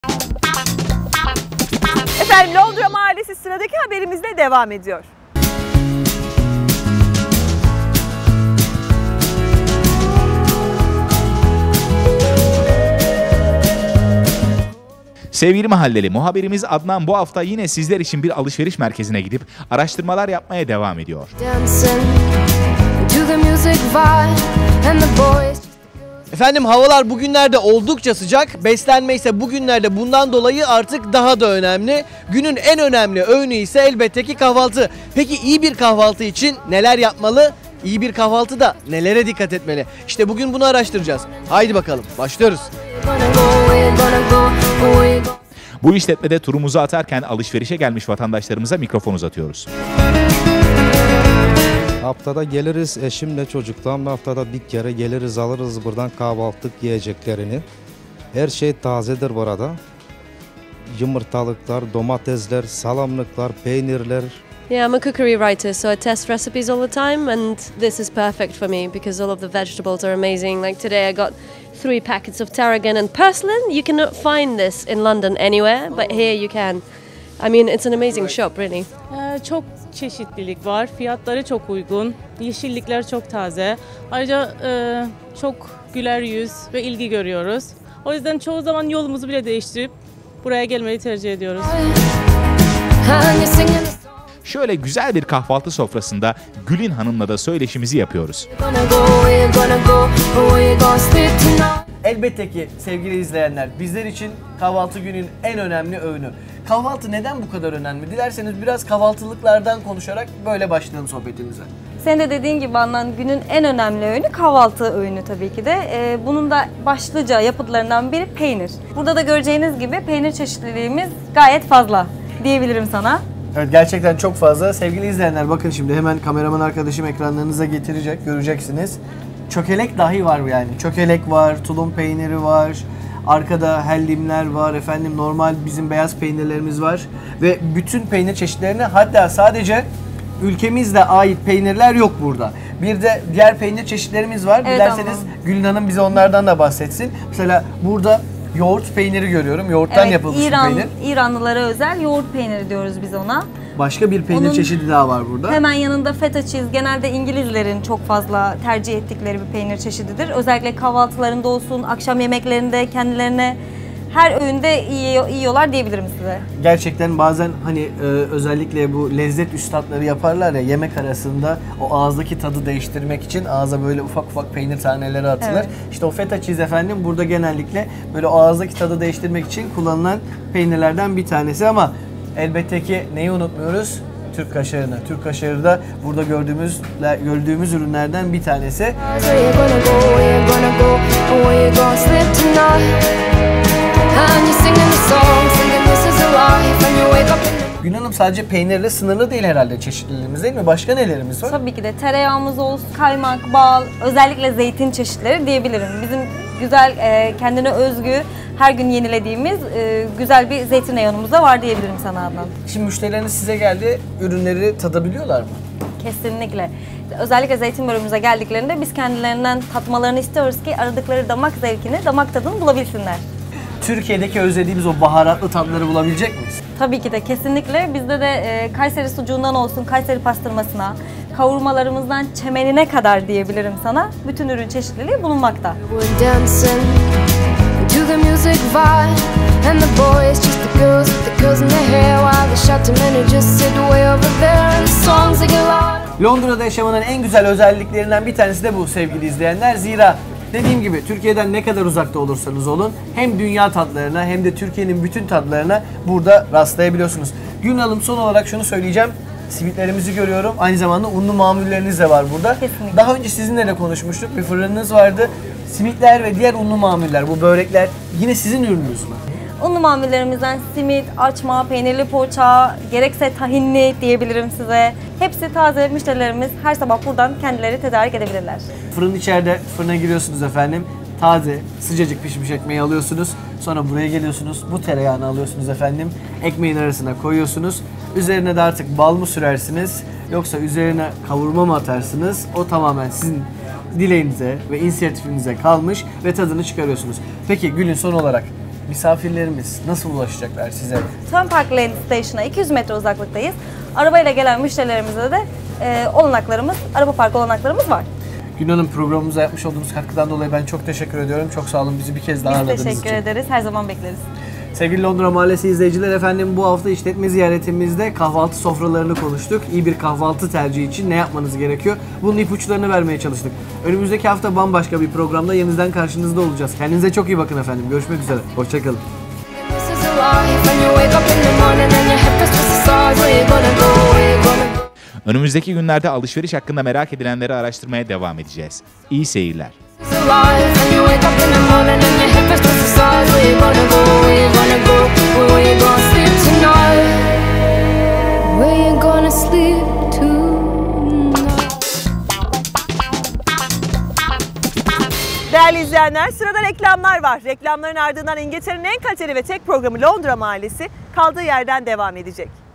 Efendim Londra Mahallesi sıradaki haberimizle devam ediyor. Sevgili mahalleli, muhabirimiz Adnan bu hafta yine sizler için bir alışveriş merkezine gidip araştırmalar yapmaya devam ediyor. Efendim havalar bugünlerde oldukça sıcak. Beslenme ise bugünlerde bundan dolayı artık daha da önemli. Günün en önemli öğünü ise elbette ki kahvaltı. Peki iyi bir kahvaltı için neler yapmalı? İyi bir kahvaltıda nelere dikkat etmeli? İşte bugün bunu araştıracağız. Haydi bakalım başlıyoruz. Bu işletmede turumuzu atarken alışverişe gelmiş vatandaşlarımıza mikrofon uzatıyoruz. Haftada geliriz eşimle çocuklarımla, haftada bir kere geliriz, alırız buradan kahvaltılık yiyeceklerini. Her şey tazedir burada. Yumurtalıklar, domatesler, salamlıklar, peynirler. Yeah, I'm a cookery writer, so I test recipes all the time, and this is perfect for me because all of the vegetables are amazing. Like today I got 3 packets of tarragon and purslane. You cannot find this in London anywhere, but here you can. I mean, it's an amazing shop, really. Çok çeşitlilik var, fiyatları çok uygun, yeşillikler çok taze. Ayrıca çok güler yüz ve ilgi görüyoruz. O yüzden çoğu zaman yolumuzu bile değiştirip buraya gelmeyi tercih ediyoruz. Şöyle güzel bir kahvaltı sofrasında Gülin Hanım'la da söyleşimizi yapıyoruz. Elbette ki sevgili izleyenler, bizler için kahvaltı günün en önemli öğünü. Kahvaltı neden bu kadar önemli? Dilerseniz biraz kahvaltılıklardan konuşarak böyle başlayalım sohbetimize. Senin de dediğin gibi Adnan, günün en önemli öğünü kahvaltı öğünü tabii ki de. Bunun da başlıca yapıtlarından biri peynir. Burada da göreceğiniz gibi peynir çeşitliliğimiz gayet fazla diyebilirim sana. Evet, gerçekten çok fazla. Sevgili izleyenler bakın şimdi hemen kameraman arkadaşım ekranlarınıza getirecek, göreceksiniz. Çökelek dahi var yani. Çökelek var, tulum peyniri var. Arkada hellimler var, efendim normal bizim beyaz peynirlerimiz var. Ve bütün peynir çeşitlerini, hatta sadece ülkemizde ait peynirler yok burada. Bir de diğer peynir çeşitlerimiz var. Evet, Dilerseniz Gülün Hanım bize onlardan da bahsetsin. Mesela burada yoğurt peyniri görüyorum. Yoğurttan yapılmış bir peynir. İranlılara özel yoğurt peyniri diyoruz biz ona. Başka bir peynir çeşidi daha var burada. Hemen yanında feta cheese, genelde İngilizlerin çok fazla tercih ettikleri bir peynir çeşididir. Özellikle kahvaltılarında olsun, akşam yemeklerinde kendilerine her öğünde yiyorlar diyebilirim size. Gerçekten bazen hani özellikle bu lezzet üstadları yaparlar ya, yemek arasında o ağızdaki tadı değiştirmek için ağza böyle ufak ufak peynir taneleri atılır. Evet. İşte o feta cheese efendim burada genellikle böyle o ağızdaki tadı değiştirmek için kullanılan peynirlerden bir tanesi, ama elbette ki neyi unutmuyoruz? Türk kaşarını. Türk kaşarı da burada gördüğümüz ürünlerden bir tanesi. Gül Hanım, sadece peynirle sınırlı değil herhalde çeşitliliğimiz, değil mi? Başka nelerimiz var? Tabii ki de tereyağımız olsun, kaymak, bal, özellikle zeytin çeşitleri diyebilirim. Bizim güzel, kendine özgü, her gün yenilediğimiz güzel bir zeytinyağımız da var diyebilirim sana Adnan. Şimdi müşterileriniz size geldi, ürünleri tadabiliyorlar mı? Kesinlikle. Özellikle zeytin bölümümüze geldiklerinde biz kendilerinden tatmalarını istiyoruz ki aradıkları damak zevkini, damak tadını bulabilsinler. Türkiye'deki özlediğimiz o baharatlı tatları bulabilecek miyiz? Tabii ki de, kesinlikle. Bizde de Kayseri sucuğundan olsun, Kayseri pastırmasına, kavurmalarımızdan çemenine kadar diyebilirim sana, bütün ürün çeşitliliği bulunmakta. Londra'da yaşamanın en güzel özelliklerinden bir tanesi de bu sevgili izleyenler. Zira dediğim gibi Türkiye'den ne kadar uzakta olursanız olun hem dünya tatlarına hem de Türkiye'nin bütün tatlarına burada rastlayabiliyorsunuz. Gül Hanım, son olarak şunu söyleyeceğim. Simitlerimizi görüyorum. Aynı zamanda unlu mamulleriniz de var burada. Kesinlikle. Daha önce sizinle de konuşmuştuk. Bir fırınınız vardı. Simitler ve diğer unlu mamuller, bu börekler yine sizin ürününüz mü? Unlu mamullerimizden simit, açma, peynirli poğaça, gerekse tahinli diyebilirim size. Hepsi taze, müşterilerimiz her sabah buradan kendileri tedarik edebilirler. Fırın içeride, fırına giriyorsunuz efendim. Taze, sıcacık pişmiş ekmeği alıyorsunuz. Sonra buraya geliyorsunuz. Bu tereyağını alıyorsunuz efendim. Ekmeğin arasına koyuyorsunuz. Üzerine de artık bal mı sürersiniz yoksa üzerine kavurma mı atarsınız? O tamamen sizin dileğinize ve inisiyatifinize kalmış ve tadını çıkarıyorsunuz. Peki Gül'ün, son olarak misafirlerimiz nasıl ulaşacaklar size? Fern Park Lane Station'a 200 metre uzaklıktayız. Arabayla gelen müşterilerimize de olanaklarımız, araba park olanaklarımız var. Gül Hanım, programımıza yapmış olduğunuz katkıdan dolayı ben çok teşekkür ediyorum. Çok sağ olun, bizi bir kez daha ağırladığınız Biz için. teşekkür ederiz. Her zaman bekleriz. Sevgili Londra Mahallesi izleyiciler, efendim bu hafta işletme ziyaretimizde kahvaltı sofralarını konuştuk. İyi bir kahvaltı tercihi için ne yapmanız gerekiyor? Bunun ipuçlarını vermeye çalıştık. Önümüzdeki hafta bambaşka bir programda yeniden karşınızda olacağız. Kendinize çok iyi bakın efendim. Görüşmek üzere. Hoşçakalın. Önümüzdeki günlerde alışveriş hakkında merak edilenleri araştırmaya devam edeceğiz. İyi seyirler. Değerli izleyenler, sırada reklamlar var. Reklamların ardından İngiltere'nin en kaliteli ve tek programı Londra Mahallesi kaldığı yerden devam edecek.